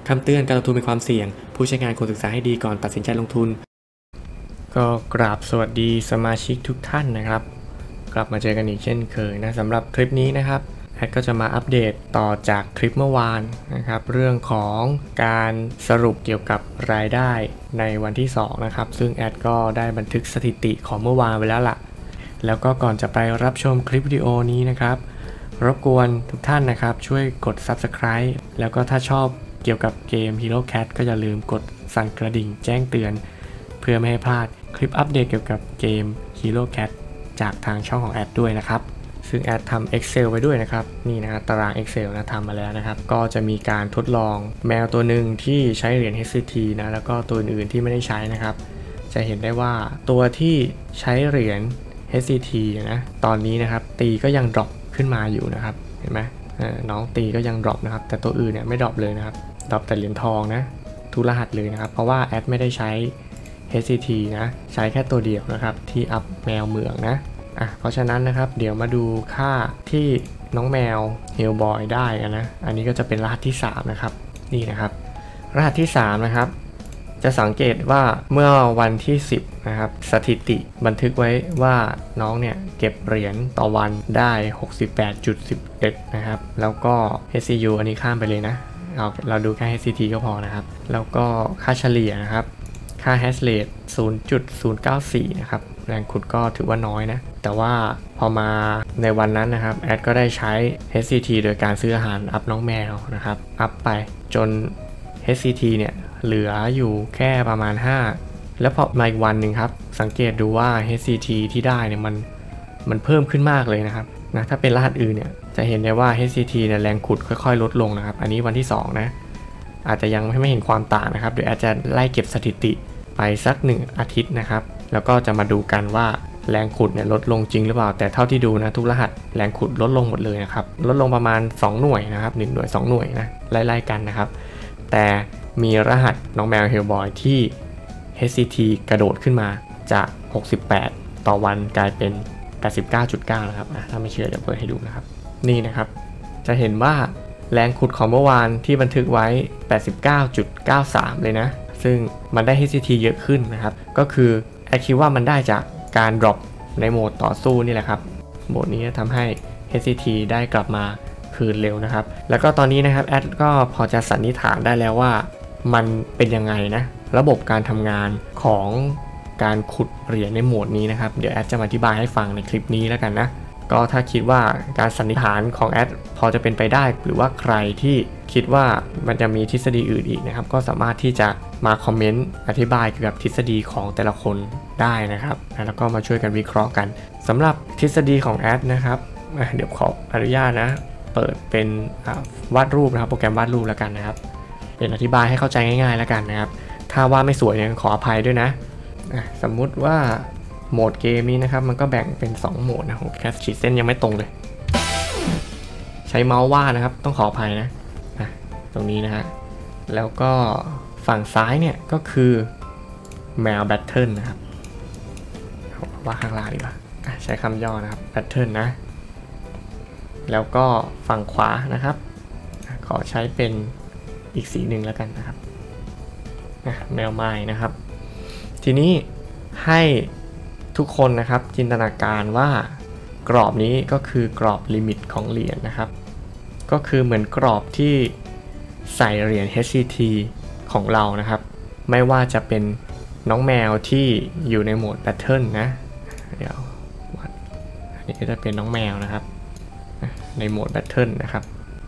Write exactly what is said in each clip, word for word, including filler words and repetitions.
คำเตือนการลงทุนมีความเสี่ยงผู้ใช้งานควรศึกษาให้ดีก่อนตัดสินใจลงทุนก็กราบสวัสดีสมาชิกทุกท่านนะครับกลับมาเจอกันอีกเช่นเคยนะสำหรับคลิปนี้นะครับแอดก็จะมาอัปเดตต่อจากคลิปเมื่อวานนะครับเรื่องของการสรุปเกี่ยวกับรายได้ในวันที่สองนะครับซึ่งแอดก็ได้บันทึกสถิติของเมื่อวานไว้แล้วล่ะแล้วก็ก่อนจะไปรับชมคลิปวิดีโอนี้นะครับรบกวนทุกท่านนะครับช่วยกด ซับสไครบ์ แล้วก็ถ้าชอบเกี่ยวกับเกม Hero Cat ก็อย่าลืมกดสั่นกระดิ่งแจ้งเตือนเพื่อไม่ให้พลาดคลิปอัปเดตเกี่ยวกับเกม Hero Cat จากทางช่องของแอดด้วยนะครับซึ่งแอดทำ Excel ไว้ด้วยนะครับนี่นะตาราง Excel นะทำมาแล้วนะครับก็จะมีการทดลองแมวตัวหนึ่งที่ใช้เหรียญ เอช ซี ที นะแล้วก็ตัวอื่นที่ไม่ได้ใช้นะครับจะเห็นได้ว่าตัวที่ใช้เหรียญ เอช ซี ที นะตอนนี้นะครับตีก็ยังดรอปขึ้นมาอยู่นะครับเห็นไหมน้องตีก็ยังดรอปนะครับแต่ตัวอื่นเนี่ยไม่ดรอปเลยนะครับดรอปแต่เหรียญทองนะทุกรหัสเลยนะครับเพราะว่าแอดไม่ได้ใช้ เอช ซี ที นะใช้แค่ตัวเดียวนะครับที่อัพแมวเหมืองนะอ่ะเพราะฉะนั้นนะครับเดี๋ยวมาดูค่าที่น้องแมวเฮลบอยได้กันนะอันนี้ก็จะเป็นรหัสที่สามนะครับนี่นะครับรหัสที่สามนะครับจะสังเกตว่าเมื่อวันที่สิบนะครับสถิติบันทึกไว้ว่าน้องเนี่ยเก็บเหรียญต่อวันได้ หกสิบแปดจุดหนึ่งเอ็ด นะครับแล้วก็ เอช ซี ยู อันนี้ข้ามไปเลยนะเราเราดูแค่ เอช ซี ที ก็พอนะครับแล้วก็ค่าเฉลี่ยนะครับค่า hash rate ศูนย์จุดศูนย์เก้าสี่ นะครับแรงขุดก็ถือว่าน้อยนะแต่ว่าพอมาในวันนั้นนะครับแอดก็ได้ใช้ เอช ซี ที โดยการซื้ออาหารอัพน้องแมวนะครับอัพไปจน เอช ซี ที เนี่ยเหลืออยู่แค่ประมาณห้าแล้วพอมาอีกวันหนึ่งครับสังเกตดูว่า เอช ซี ที ที่ได้เนี่ยมันมันเพิ่มขึ้นมากเลยนะครับนะถ้าเป็นรหัสอื่นเนี่ยจะเห็นได้ว่า เอช ซี ที เนี่ยแรงขุดค่อยๆลดลงนะครับอันนี้วันที่สองนะอาจจะยังไม่เห็นความต่างนะครับเดี๋ยวอาจจะไล่เก็บสถิติไปสักหนึ่งอาทิตย์นะครับแล้วก็จะมาดูกันว่าแรงขุดเนี่ยลดลงจริงหรือเปล่าแต่เท่าที่ดูนะทุกรหัสแรงขุดลดลงหมดเลยนะครับลดลงประมาณสองหน่วยนะครับหนึ่งหน่วยสองหน่วยนะไล่ๆกันนะครับแต่มีรหัสน้องแมวเฮลบอยที่ เอช ซี ที กระโดดขึ้นมาจากหกสิบแปดต่อวันกลายเป็น แปดสิบเก้าจุดเก้า นะครับถ้าไม่เชื่อเดี๋ยวเปิดให้ดูนะครับนี่นะครับจะเห็นว่าแรงขุดของเมื่อวานที่บันทึกไว้ แปดสิบเก้าจุดเก้าสาม เลยนะซึ่งมันได้ เอช ซี ที เยอะขึ้นนะครับก็คือแอดคิดว่ามันได้จากการดรอปในโหมดต่อสู้นี่แหละครับโหมดนี้ทำให้ เอช ซี ที ได้กลับมาคืนเร็วนะครับแล้วก็ตอนนี้นะครับแอดก็พอจะสันนิษฐานได้แล้วว่ามันเป็นยังไงนะระบบการทำงานของการขุดเหรียญในโหมดนี้นะครับเดี๋ยวแอดจะมาอธิบายให้ฟังในคลิปนี้แล้วกันนะก็ถ้าคิดว่าการสันนิษฐานของแอดพอจะเป็นไปได้หรือว่าใครที่คิดว่ามันจะมีทฤษฎีอื่นอีกนะครับก็สามารถที่จะมาคอมเมนต์อธิบายเกี่ยวกับทฤษฎีของแต่ละคนได้นะครับแล้วก็มาช่วยกันวิเคราะห์กันสำหรับทฤษฎีของแอดนะครับเดี๋ยวขออนุญาตนะเปิดเป็นวาดรูปนะครับโปรแกรมวาดรูปแล้วกันนะครับเป็นอธิบายให้เข้าใจง่ายๆแล้วกันนะครับถ้าวาดไม่สวยเนี่ยขออภัยด้วยนะสมมุติว่าโหมดเกมนี้นะครับมันก็แบ่งเป็นสองโหมดนะโหแค่ขีดเส้นยังไม่ตรงเลยใช้เมาส์วาดนะครับต้องขออภัยนะตรงนี้นะฮะแล้วก็ฝั่งซ้ายเนี่ยก็คือแมวแบทเทิลนะครับว่าข้างล่างดีกว่าใช้คำย่อนะครับแบทเทิลนะแล้วก็ฝั่งขวานะครับขอใช้เป็นอีกสีหนึ่งแล้วกันนะครับแมวไม้นะครับทีนี้ให้ทุกคนนะครับจินตนาการว่ากรอบนี้ก็คือกรอบลิมิตของเหรียญ นะครับก็คือเหมือนกรอบที่ใส่เหรียญ เอช ซี ที ของเรานะครับไม่ว่าจะเป็นน้องแมวที่อยู่ในโหมดแบทเทิลนะเดี๋ยวอันนี้ก็จะเป็นน้องแมวนะครับในโหมดแบทเทิลนะครับ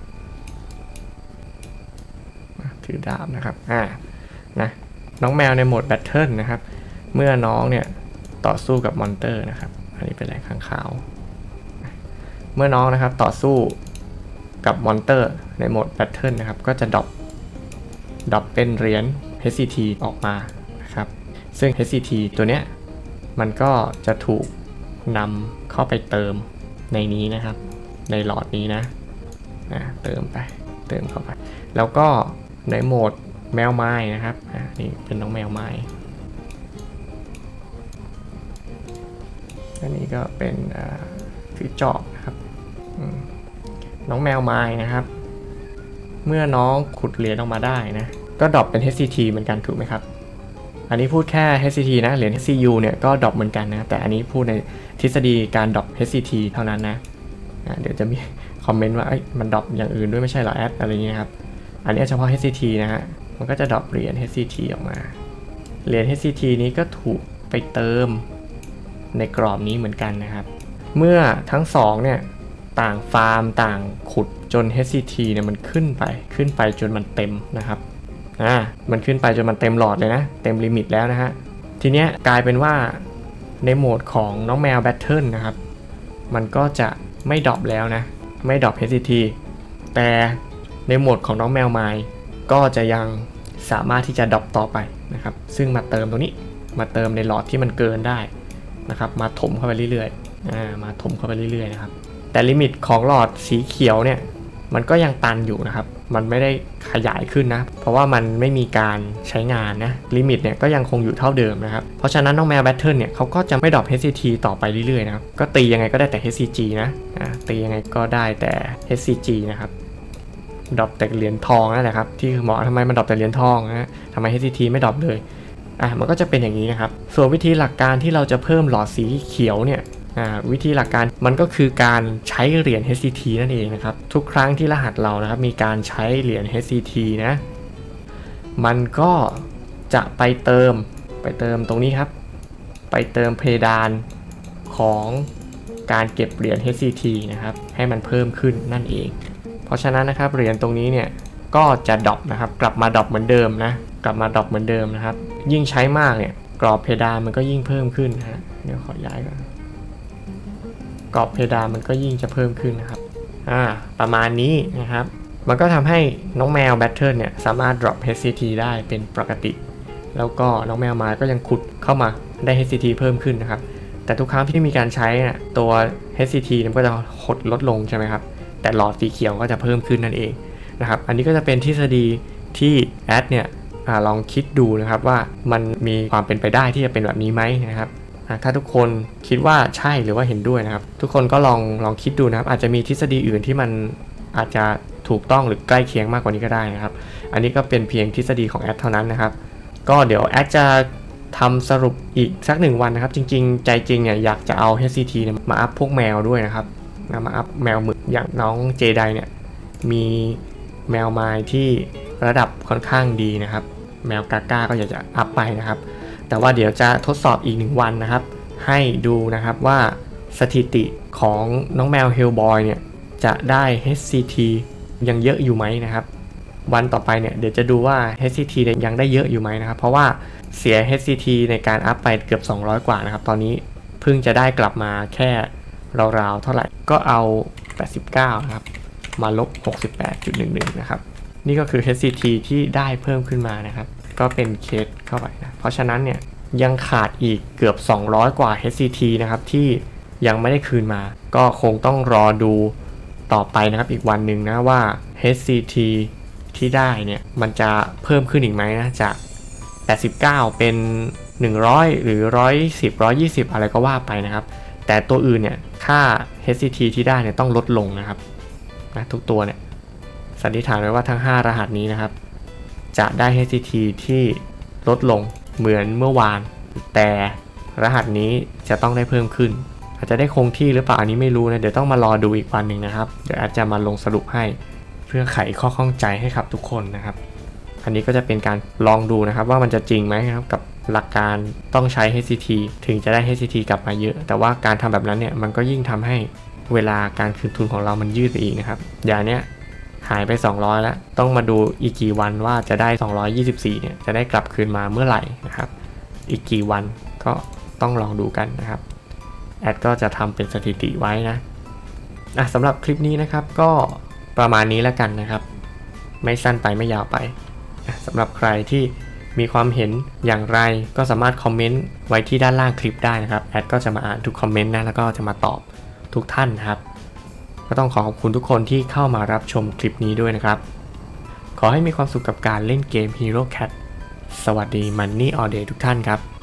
ถือดาบนะครับอ่านะน้องแมวในโหมดแบทเทิลนะครับเมื่อน้องเนี่ยต่อสู้กับมอนเตอร์นะครับอันนี้เป็นแรงข้างขาวเมื่อน้องนะครับต่อสู้กับมอนเตอร์ในโหมดแบทเทิลนะครับก็จะดรอปดรอปเป็นเหรียญ เอช ซี ที ออกมานะครับซึ่ง เอช ซี ที ตัวเนี้ยมันก็จะถูกนำเข้าไปเติมในนี้นะครับในหลอดนี้นะนะเติมไปเติมเข้าไปแล้วก็ในโหมดแมวไม้นะครับนี่เป็นน้องแมวไม้อันนี้ก็เป็นถือจอบนะครับน้องแมวไม้นะครับเมื่อน้องขุดเหรียญออกมาได้นะก็ดรอปเป็น เอช ซี ที เหมือนกันถูกไหมครับอันนี้พูดแค่ เอช ซี ที นะเหรียญ เอช ซี ยู เนี่ยก็ดรอปเหมือนกันนะแต่อันนี้พูดในทฤษฎีการดรอป เอช ซี ที เท่านั้นนะเดี๋ยวจะมีคอมเมนต์ว่ามันดรอปอย่างอื่นด้วยไม่ใช่เหรอแอดอะไรเงี้ยครับอันนี้เฉพาะ เอช ซี ที นะฮะมันก็จะดรอปเหรียญ เอช ซี ที ออกมาเหรียญ เอช ซี ที นี้ก็ถูกไปเติมในกรอบนี้เหมือนกันนะครับเมื่อทั้งสองเนี่ยต่างฟาร์มต่างขุดจน เอช ซี ที เนี่ยมันขึ้นไปขึ้นไปจนมันเต็มนะครับอ่ามันขึ้นไปจนมันเต็มหลอดเลยนะเต็มลิมิตแล้วนะฮะทีเนี้ยกลายเป็นว่าในโหมดของน้องแมวแบทเทิลนะครับมันก็จะไม่ดรอปแล้วนะไม่ดรอป เอช ซี ที แต่ในโหมดของน้องแมวไม้ก็จะยังสามารถที่จะดรอปต่อไปนะครับซึ่งมาเติมตรงนี้มาเติมในหลอดที่มันเกินได้นะครับมาถมเข้าไปเรื่อยๆอ่ามาถมเข้าไปเรื่อยๆนะครับแต่ลิมิตของหลอดสีเขียวเนี่ยมันก็ยังตันอยู่นะครับมันไม่ได้ขยายขึ้นนะเพราะว่ามันไม่มีการใช้งานนะลิมิตเนี่ยก็ยังคงอยู่เท่าเดิมนะครับเพราะฉะนั้นน้องแมวแบทเทิลเนี่ยเขาก็จะไม่ดรอป เอช ซี ที ต่อไปเรื่อยๆนะครับก็ตียังไงก็ได้แต่ เอช ซี จี นะอ่าตียังไงก็ได้แต่ เอช ซี จี นะครับดรอปแต่เหรียญทองนั่นแหละครับที่หมอทำไมมันดรอปแต่เหรียญทองนะทำไม เอช ซี ที ไม่ดรอปเลยอ่ะมันก็จะเป็นอย่างนี้นะครับส่วนวิธีหลักการที่เราจะเพิ่มหลอดสีเขียวเนี่ยวิธีหลักการมันก็คือการใช้เหรียญ เอช ซี ที นั่นเองนะครับทุกครั้งที่รหัสเรานะครับมีการใช้เหรียญ เอช ซี ที นะมันก็จะไปเติมไปเติมตรงนี้ครับไปเติมเพดานของการเก็บเหรียญ เอช ซี ที นะครับให้มันเพิ่มขึ้นนั่นเองเพราะฉะนั้นนะครับเหรียญตรงนี้เนี่ยก็จะดรอปนะครับกลับมาดรอปเหมือนเดิมนะกลับมาดรอปเหมือนเดิมนะครับยิ่งใช้มากเนี่ยกรอบเพดานมันก็ยิ่งเพิ่มขึ้นนะฮะเดี๋ยวขอย้ายก่อนกรอบเพดานมันก็ยิ่งจะเพิ่มขึ้นนะครับอ่าประมาณนี้นะครับมันก็ทำให้น้องแมวแบทเทิลเนี่ยสามารถ drop เอช ซี ที ได้เป็นปกติแล้วก็น้องแมวมาก็ยังขุดเข้ามาได้ เอช ซี ที เพิ่มขึ้นนะครับแต่ทุกครั้งที่มีการใช้เนี่ยตัว เอช ซี ที มันก็จะหดลดลงใช่ไหมครับแต่หลอดสีเขียวก็จะเพิ่มขึ้นนั่นเองนะครับอันนี้ก็จะเป็นทฤษฎีที่แอดเนี่ยอลองคิดดูนะครับว่ามันมีความเป็นไปได้ที่จะเป็นแบบนี้ไหมนะครับถ้าทุกคนคิดว่าใช่หรือว่าเห็นด้วยนะครับทุกคนก็ลองลองคิดดูนะครับอาจจะมีทฤษฎีอื่นที่มันอาจจะถูกต้องหรือใกล้เคียงมากกว่านี้ก็ได้นะครับอันนี้ก็เป็นเพียงทฤษฎีของแอดเท่านั้นนะครับก็เดี๋ยวแอดจะทำสรุปอีกสักหนึ่งวันนะครับจริงๆใจจริงเนี่ยอยากจะเอา เอช ซี ที เนี่ยมาอัพพวกแมวด้วยนะครับมาอัพแมวหมึกอย่างน้องเจไดเนี่ยมีแมวไม้ที่ระดับค่อนข้างดีนะครับแมวกาก้าก็อยากจะอัพไปนะครับแต่ว่าเดี๋ยวจะทดสอบอีกหนึ่งวันนะครับให้ดูนะครับว่าสถิติของน้องแมวเฮลบอยเนี่ยจะได้ เอช ซี ที ยังเยอะอยู่ไหมนะครับวันต่อไปเนี่ยเดี๋ยวจะดูว่า เอช ซี ที ยังได้เยอะอยู่ไหมนะครับเพราะว่าเสีย เอช ซี ที ในการอัพไปเกือบสองร้อยกว่านะครับตอนนี้เพิ่งจะได้กลับมาแค่ราวๆเท่าไหร่ก็เอาแปดสิบเก้านะครับมาลบ หกสิบแปดจุดหนึ่งหนึ่ง นะครับนี่ก็คือ เอช ซี ที ที่ได้เพิ่มขึ้นมานะครับก็เป็นเคสเข้าไปนะเพราะฉะนั้นเนี่ยยังขาดอีกเกือบสองร้อยกว่า เอช ซี ที นะครับที่ยังไม่ได้คืนมาก็คงต้องรอดูต่อไปนะครับอีกวันหนึ่งนะว่า เอช ซี ที ที่ได้เนี่ยมันจะเพิ่มขึ้นอีกไหมนะจากแปดสิบเก้าเป็นหนึ่งร้อยหรือหนึ่งร้อยสิบ หนึ่งร้อยยี่สิบอะไรก็ว่าไปนะครับแต่ตัวอื่นเนี่ยค่า เอช ซี ที ที่ได้เนี่ยต้องลดลงนะครับนะทุกตัวเนี่ยสันนิษฐานไว้ว่าทั้งห้ารหัสนี้นะครับจะได้ เอช ซี ที ที่ลดลงเหมือนเมื่อวานแต่รหัสนี้จะต้องได้เพิ่มขึ้นอาจจะได้คงที่หรือเปล่าอันนี้ไม่รู้นะเดี๋ยวต้องมารอดูอีกวันหนึ่งนะครับเดี๋ยวอาจจะมาลงสรุปให้เพื่อไขข้อข้องใจให้กับทุกคนนะครับอันนี้ก็จะเป็นการลองดูนะครับว่ามันจะจริงไหมครับกับหลักการต้องใช้ เอช ซี ที ถึงจะได้ เอช ซี ที กลับมาเยอะแต่ว่าการทำแบบนั้นเนี่ยมันก็ยิ่งทำให้เวลาการคืนทุนของเรามันยืดไปอีกนะครับอย่างเนี้ยหายไปสองร้อยแล้วต้องมาดูอีกกี่วันว่าจะได้สองร้อยยี่สิบสี่เนี่ยจะได้กลับคืนมาเมื่อไหร่นะครับอีกกี่วันก็ต้องลองดูกันนะครับแอดก็จะทำเป็นสถิติไว้นะอ่ะสำหรับคลิปนี้นะครับก็ประมาณนี้แล้วกันนะครับไม่สั้นไปไม่ยาวไปสำหรับใครที่มีความเห็นอย่างไรก็สามารถคอมเมนต์ไว้ที่ด้านล่างคลิปได้นะครับแอดก็จะมาอ่านทุกคอมเมนต์นะแล้วก็จะมาตอบทุกท่านนะครับก็ต้องขอขอบคุณทุกคนที่เข้ามารับชมคลิปนี้ด้วยนะครับขอให้มีความสุขกับการเล่นเกม Hero Cat สวัสดี Money All Day ทุกท่านครับ